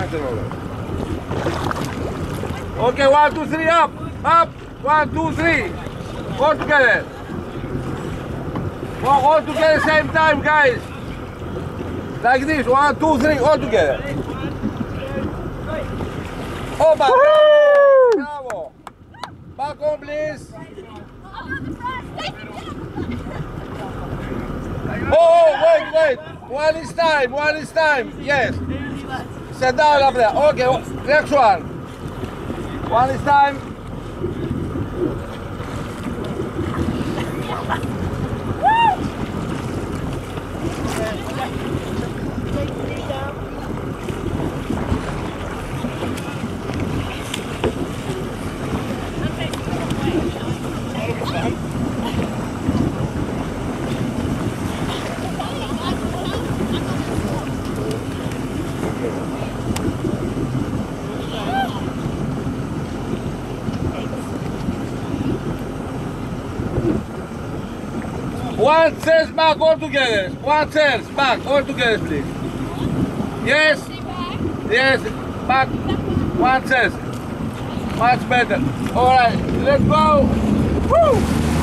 turn over. Okay, 1, 2, 3, up, up, 1, 2, 3, all together. All together same time, guys. Like this, 1, 2, 3, all together. Opa! Bravo! Back on, please. Oh, wait. One is time, yes. Sit down up there. Okay, next one. One is time. One chest back all together. One chest back all together, please. Yes. Yes. Back. One chest. Much better. All right. Let's go. Woo!